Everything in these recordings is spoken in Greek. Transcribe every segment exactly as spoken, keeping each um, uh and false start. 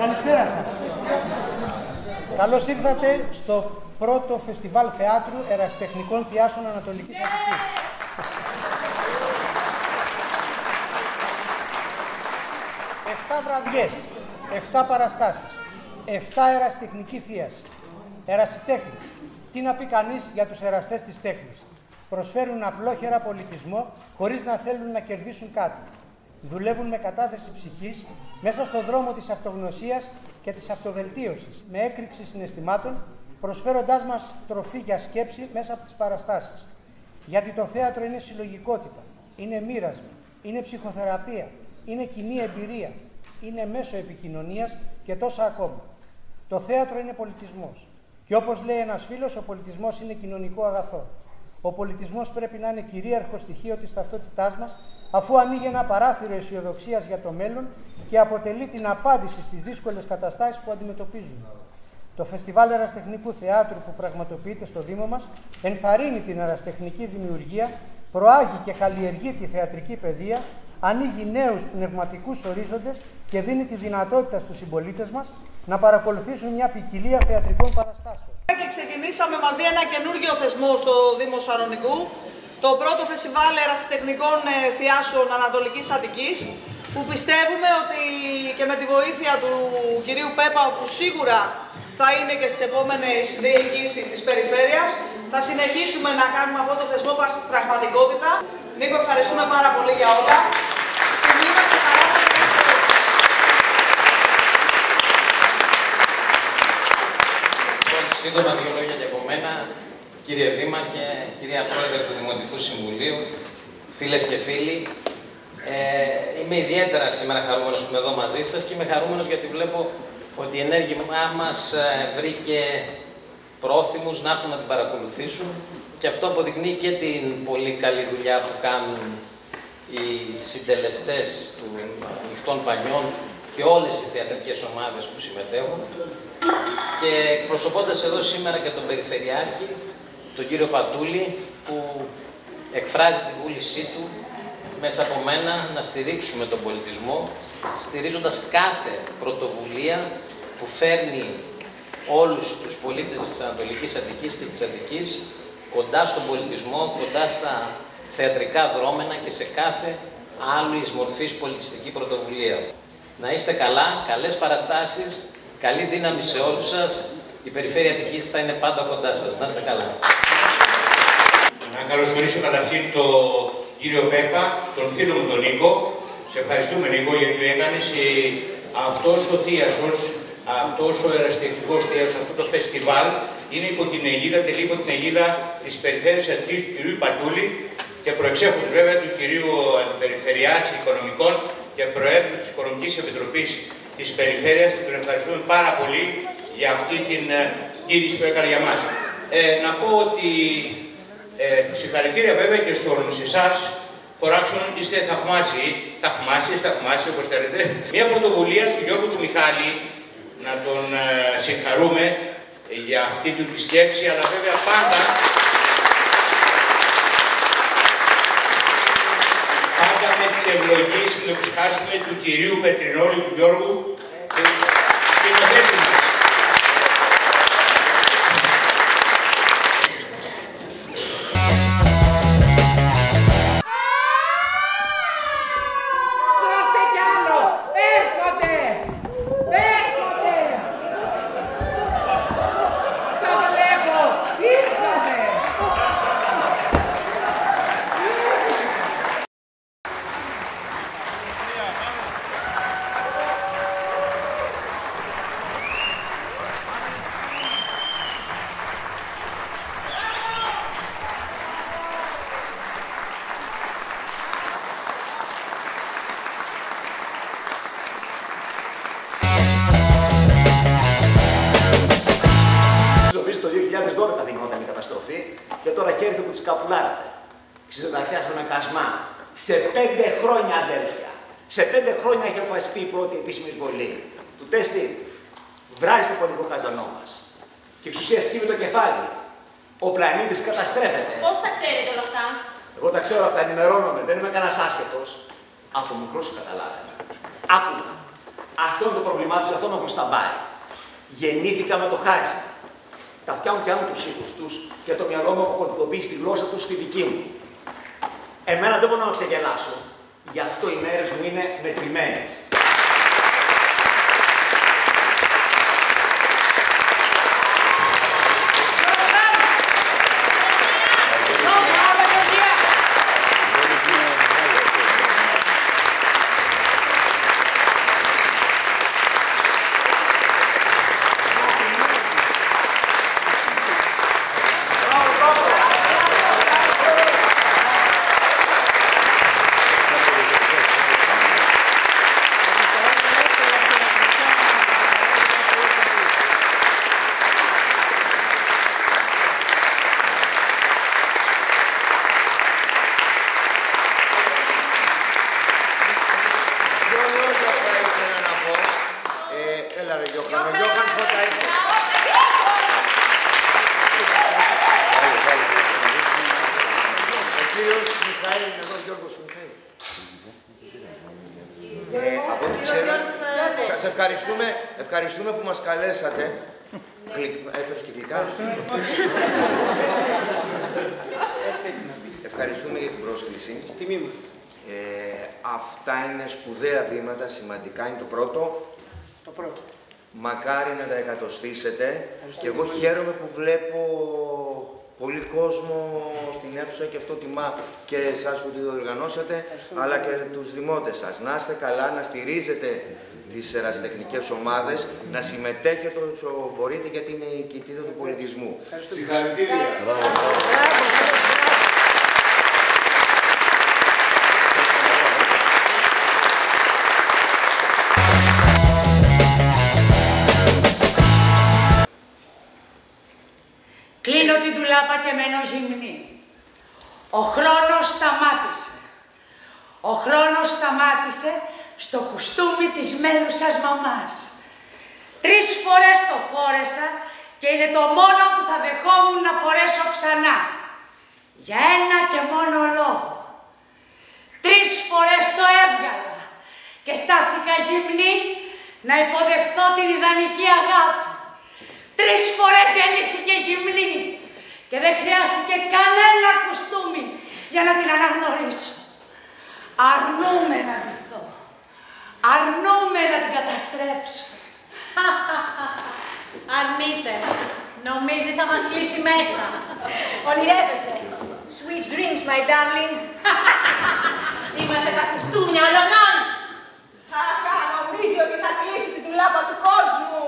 Καλησπέρα σας. Καλώς ήρθατε στο πρώτο φεστιβάλ θεάτρου ερασιτεχνικών θειάσεων Ανατολικής Αττικής. Εφτά βραδιές, εφτά παραστάσεις, εφτά ερασιτεχνική θίαση. Ερασιτέχνες. Τι να πει κανείς για τους εραστές της τέχνης. Προσφέρουν απλόχερα πολιτισμό χωρίς να θέλουν να κερδίσουν κάτι. Δουλεύουν με κατάθεση ψυχής μέσα στον δρόμο της αυτογνωσίας και της αυτοβελτίωσης, με έκρηξη συναισθημάτων, προσφέροντάς μας τροφή για σκέψη μέσα από τις παραστάσεις. Γιατί το θέατρο είναι συλλογικότητα, είναι μοίρασμα, είναι ψυχοθεραπεία, είναι κοινή εμπειρία, είναι μέσο επικοινωνίας και τόσα ακόμα. Το θέατρο είναι πολιτισμός. Και όπως λέει ένας φίλος, ο πολιτισμός είναι κοινωνικό αγαθό. Ο πολιτισμός πρέπει να είναι κυρίαρχο στοιχείο της ταυτότητάς μας, αφού ανοίγει ένα παράθυρο αισιοδοξίας για το μέλλον και αποτελεί την απάντηση στις δύσκολες καταστάσεις που αντιμετωπίζουμε. Το Φεστιβάλ Ερασιτεχνικού Θεάτρου που πραγματοποιείται στο Δήμο μας ενθαρρύνει την ερασιτεχνική δημιουργία, προάγει και καλλιεργεί τη θεατρική παιδεία, ανοίγει νέους πνευματικούς ορίζοντες και δίνει τη δυνατότητα στους συμπολίτες μας να παρακολουθήσουν μια ποικιλία θεατρικών παραστάσεων. Και ξεκινήσαμε μαζί ένα καινούργιο θεσμό στο Δήμο Σαρονικού, το πρώτο φεστιβάλ ερασιτεχνικών θειάσεων Ανατολικής Αττικής, που πιστεύουμε ότι και με τη βοήθεια του κυρίου Πέπα, που σίγουρα θα είναι και στις επόμενες διοικήσεις της περιφέρειας, θα συνεχίσουμε να κάνουμε αυτό το θεσμό πραγματικότητα. Νίκο, ευχαριστούμε πάρα πολύ για όλα. Και είμαστε χαρά. Σύντομα δύο λόγια και από μένα. Κύριε Δήμαρχε, κυρία Πρόεδρε του Δημοτικού Συμβουλίου, φίλες και φίλοι, ε, είμαι ιδιαίτερα σήμερα χαρούμενος που είμαι εδώ μαζί σας και είμαι χαρούμενος γιατί βλέπω ότι η ενέργειά μας βρήκε πρόθυμους να έρθουν να την παρακολουθήσουν και αυτό αποδεικνύει και την πολύ καλή δουλειά που κάνουν οι συντελεστές των ανοιχτών πανιών και όλες οι θεατρικές ομάδες που συμμετέχουν. Και εκπροσωπώντας εδώ σήμερα και τον Περιφερειάρχη, τον κύριο Πατούλη, που εκφράζει τη βούλησή του μέσα από μένα να στηρίξουμε τον πολιτισμό, στηρίζοντας κάθε πρωτοβουλία που φέρνει όλους τους πολίτες της Ανατολικής Αττικής και της Αττικής κοντά στον πολιτισμό, κοντά στα θεατρικά δρόμενα και σε κάθε άλλη μορφής πολιτιστική πρωτοβουλία. Να είστε καλά, καλές παραστάσεις, καλή δύναμη σε όλους σας. Η Περιφέρεια Αττικής θα είναι πάντα κοντά σας. Να είστε καλά. Να καλωσορίσω καταρχήν τον κύριο Πέπα, τον φίλο μου τον Νίκο. Σε ευχαριστούμε, Νίκο, γιατί έκανες αυτός ο θίασος, αυτός ο ερασιτεχνικός θίασος, αυτό το φεστιβάλ είναι υπό την αιγίδα, τελεί υπό την αιγίδα της Περιφέρειας Αττικής του κυρίου Πατούλη και προεξέχουν βέβαια του κυρίου Περιφερειάρχη Οικονομικών και Προέδρου της Οικονομικής Επιτροπής της Περιφέρειας και τον ευχαριστούμε πάρα πολύ για αυτή την κήρυξη που έκανε για μας. Ε, να πω ότι ε, συγχαρητήρια βέβαια και στον σε εσάς, φοράξουν, είστε θαυμάσιοι, θαυμάσιες, θαυμάσιοι όπως θέλετε. Μια πρωτοβουλία του Γιώργου του Μιχάλη, να τον ε, συγχαρούμε για αυτή του τη σκέψη, αλλά βέβαια πάντα πάντα με τις ευλογίες, μην το ξεχάσουμε, του κυρίου Πετρινόλη, του Γιώργου, του σκηνοθέτη μας. Το δύο χιλιάδες δώδεκα γινόταν η καταστροφή και τώρα χαίρετε που τις καπουλάρατε. Ξεδαχιάσαμε κασμά. Σε πέντε χρόνια, αδέλφια, σε πέντε χρόνια έχει αποφασιστεί η πρώτη επίσημη εισβολή. Του τέστη βράζει το πολιτικό καζανό μας. Και η εξουσία σκύβει το κεφάλι. Ο πλανήτης καταστρέφεται. Πώς τα ξέρετε όλα αυτά? Εγώ τα ξέρω αυτά, ενημερώνομαι, δεν είμαι κανένας άσχετος. Από μικρός σου καταλάβαινε. Άκου, Αυτό είναι το πρόβλημά τους, αυτό με έχουν σταμπάρει. Γεννήθηκα με το χάζι. Τα αυτιά μου πιάνουν τους ήχους τους και το μυαλό μου αποκωδικοποιεί στη γλώσσα τους στη δική μου. Εμένα δεν μπορώ να με ξεγελάσω. Γι' αυτό οι μέρες μου είναι μετρημένες. Σας ευχαριστούμε, ευχαριστούμε που μας καλέσατε. Έφερες και γλυκά. Ευχαριστούμε για την πρόσκληση. Τιμή μας. Ε, αυτά είναι σπουδαία βήματα, σημαντικά. Είναι το πρώτο. Το πρώτο. Μακάρι να τα εκατοστήσετε. Και εγώ χαίρομαι που βλέπω πολύ κόσμο στην αίθουσα και αυτό τιμά και εσάς που το οργανώσατε, αλλά και τους δημότες σας. Να είστε καλά, να στηρίζετε τις ερασιτεχνικές ομάδες, να συμμετέχετε όσο μπορείτε, γιατί είναι η κοιτίδα του πολιτισμού. Συγχαρητήρια. Κλείνω την τουλάπα και μένω γυμνή. Ο χρόνος σταμάτησε. Ο χρόνος σταμάτησε στο κουστούμι της μέλουσας μαμάς. Τρεις φορές το φόρεσα και είναι το μόνο που θα δεχόμουν να φορέσω ξανά. Για ένα και μόνο λόγο. Τρεις φορές το έβγαλα και στάθηκα γυμνή να υποδεχθώ την ιδανική αγάπη. Τρεις φορές γεννήθηκε γυμνή και δεν χρειάστηκε κανένα κουστούμι για να την αναγνωρίσω. Αρνούμαι να ντυθώ. Αρνούμαι να την καταστρέψω. Αρνείται. Νομίζει θα μας κλείσει μέσα. Ονειρεύεσαι. Sweet dreams, my darling. Είμαστε τα κουστούμια ολονών. Χαχα, νομίζει ότι θα κλείσει την τουλάπα του κόσμου.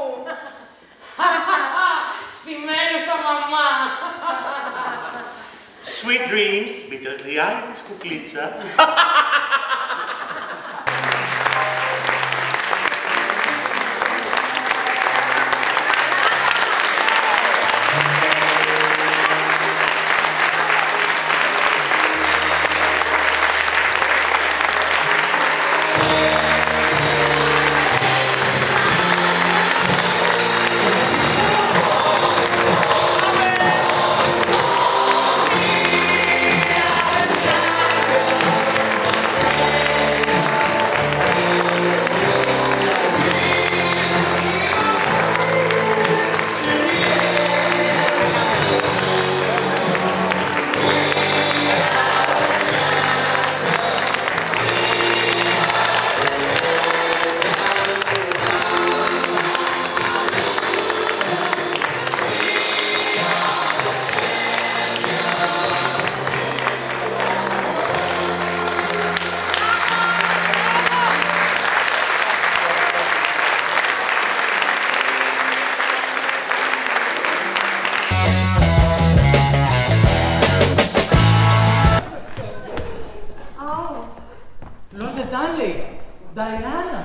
Στη μέλουσα μαμά. Sweet dreams, bitter reality, κουκλίτσα. Νταϊάννα.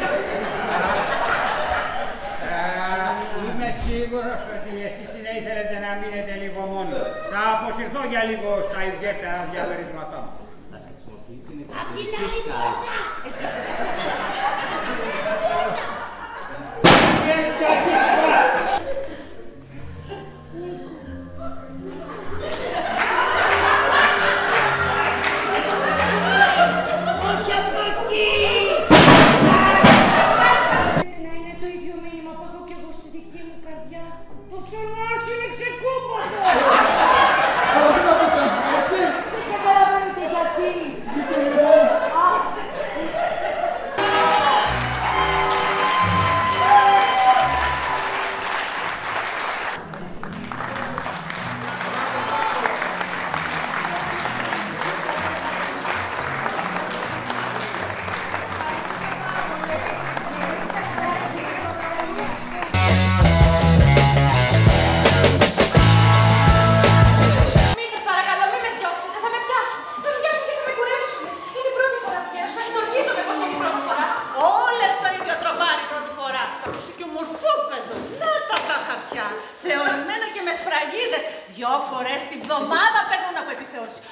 Είμαι σίγουρος ότι εσείς είναι ήθελετε να μείνετε λίγο μόνοι. Θα αποσυρθώ για λίγο στα ιδιαίτερα διαμερίσματά μου. Απ' την άλλη πόρτα! Όχι από εκεί!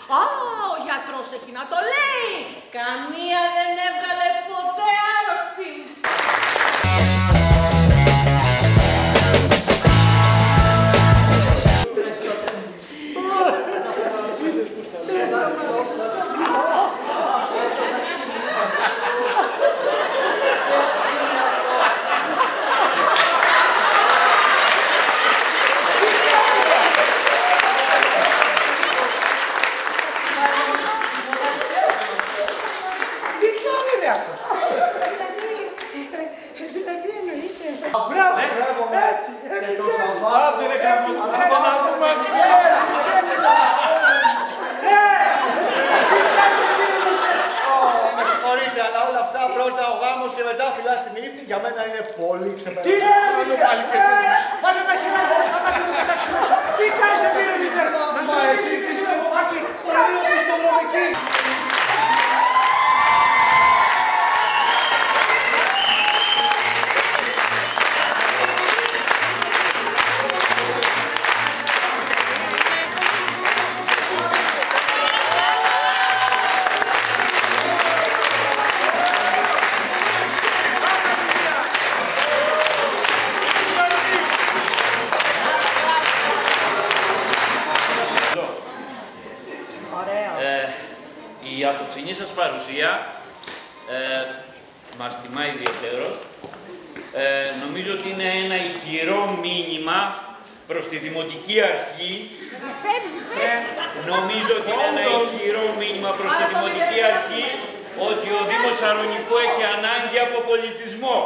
Α, ο γιατρός έχει να το λέει. Καμία δεν έβγαλε ποτέ άρρωστη. Για μένα είναι πολύ ξεπερασμένο. Τι είναι πάλι ένα χειρό, θα να το πετάξουμε έξω. Τι κάνεις κύριε Μίστερ? Μα εσύ είσαι το φάκι, πολύ οπισθοδρομική. Η απόψινή σας παρουσία ε, μας τιμά ιδιαιτέρως. Ε, νομίζω ότι είναι ένα ηχηρό μήνυμα προς τη Δημοτική Αρχή. Νομίζω ότι είναι ένα ηχηρό μήνυμα προς τη Δημοτική Αρχή ότι ο Δήμος Σαρονικού έχει ανάγκη από πολιτισμό.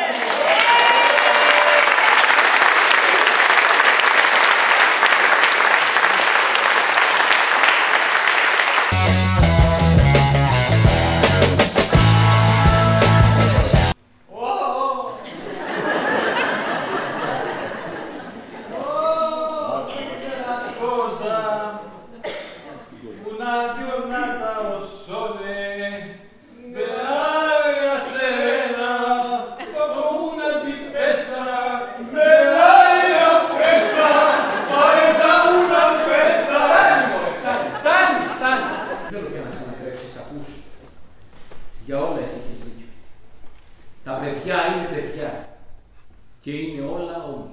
Για όλα εσύ έχεις δίκιο. Τα παιδιά είναι παιδιά και είναι όλα όνειρα.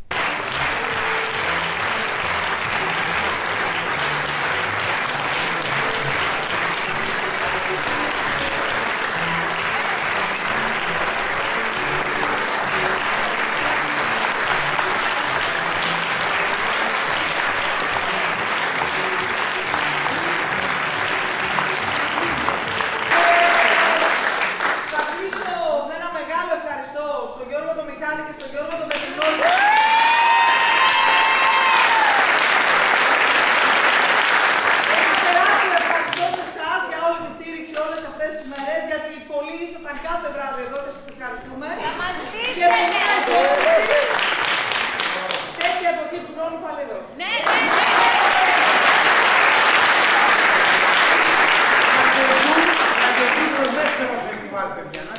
Κάθε βράδυ εδώ και σας ευχαριστούμε. Θα μας Και δείξετε! τέτοια εποχή του χρόνου πάλι εδώ. Ναι, ναι, ναι! Να το δεύτερο φεστιβάλ, παιδιά.